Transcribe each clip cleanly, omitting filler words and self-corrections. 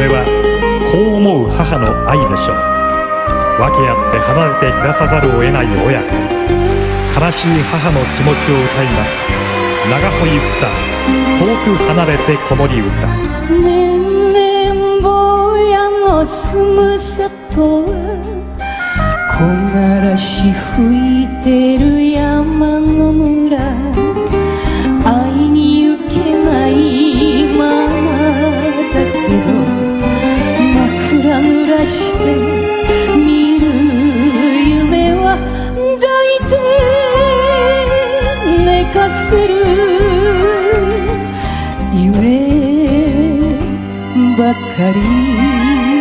れは子を思う母の愛でしょう。訳あって離れて暮らさざるを得ない親子、悲しい母の気持ちを歌います。長穂ゆくさ、遠く離れて子守歌。 ねんねん坊やの住む里は木枯らし吹いてる山の村、会いに行けないままだけど、枕濡らして見る夢は抱いて寝かせる夢ばかり。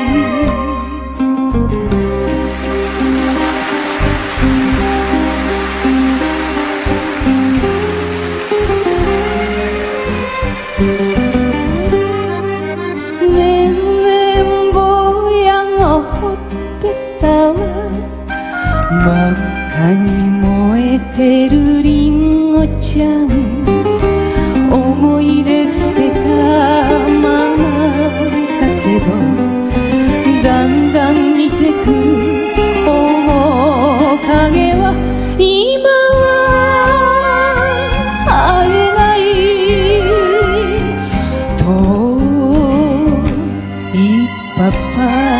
ねんねん坊やのほっぺたは真っ赤に燃えてるりんごちゃん、思い出捨てたままだけど、だんだん似てくる面影は今は会えない。遠いパパ、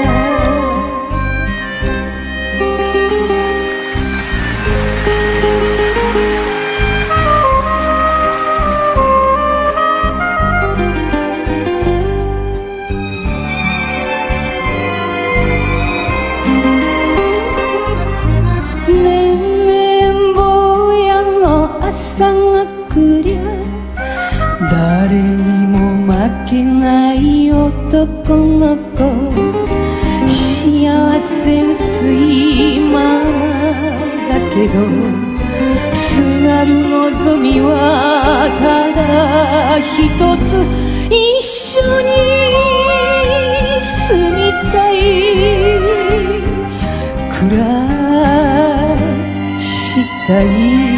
ねんねん坊やの朝が来りゃ、誰にも負けない男の子、幸せ薄いままだけど、すがる望みはただ一つ、一緒に住みたい、暮らしたい。